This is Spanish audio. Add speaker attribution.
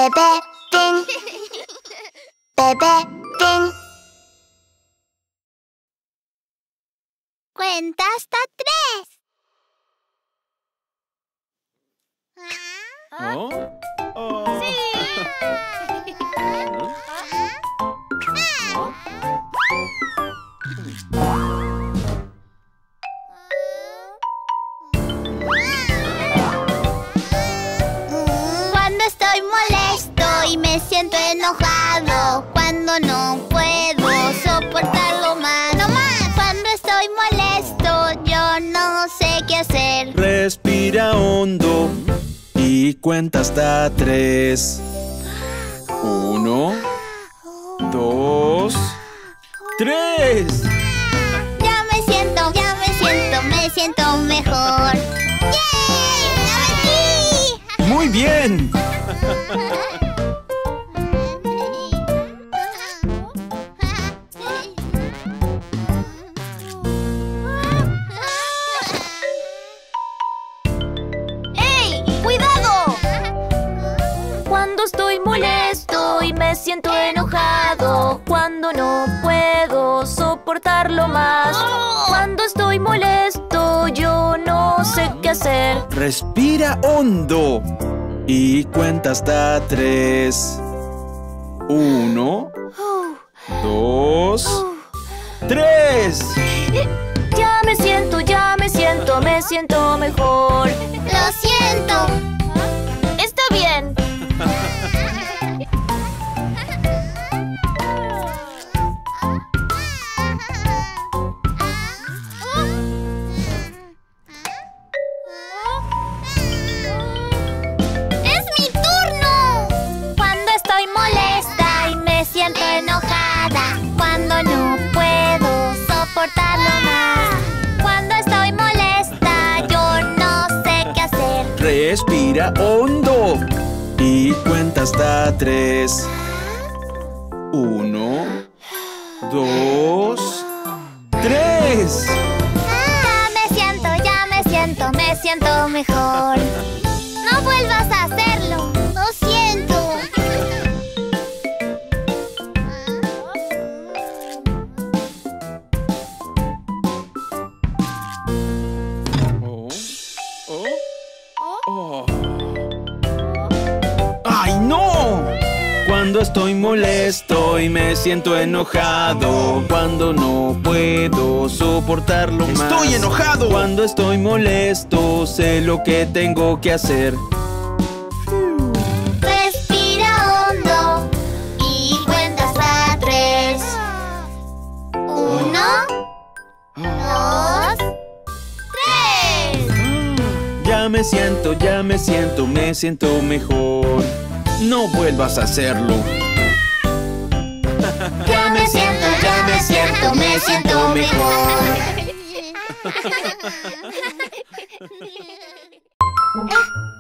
Speaker 1: Bebé Pin. Bebé Pin. Cuenta hasta 3.
Speaker 2: ¿Oh? Oh.
Speaker 1: ¡Sí! Cuando estoy molesto y me siento enojado, cuando no puedo soportarlo más, no más. Cuando estoy molesto, yo no sé qué hacer.
Speaker 2: Respira hondo y cuenta hasta 3. 1, 2, 3.
Speaker 1: Me siento mejor. ¡Yay! ¡Aquí!
Speaker 2: ¡Muy bien!
Speaker 3: ¡Ey! ¡Cuidado! Cuando estoy molesto y me siento enojado, cuando no puedo soportarlo más, cuando estoy molesto yo no sé qué hacer.
Speaker 2: Respira hondo y cuenta hasta 3. 1, 2, 3.
Speaker 3: Me siento mejor.
Speaker 1: Lo siento.
Speaker 3: Está bien.
Speaker 1: ¡Es mi turno! Cuando estoy molesta y me siento enojada, cuando no puedo soportarlo más, cuando estoy molesta, yo no sé qué hacer.
Speaker 2: Respira hondo y cuenta hasta 3. 1, 2, 3.
Speaker 1: Me siento mejor. No vuelvas a hacerlo. Lo siento.
Speaker 2: Oh, oh, oh. ¡Ay, no! Cuando estoy molesto y me siento enojado, cuando no puedo soportarlo más. ¡Estoy enojado! Cuando estoy molesto, sé lo que tengo que hacer.
Speaker 1: Respira hondo y cuenta hasta 3. 1, 2, 3.
Speaker 2: Me siento mejor. No vuelvas a hacerlo.
Speaker 1: Me siento mejor.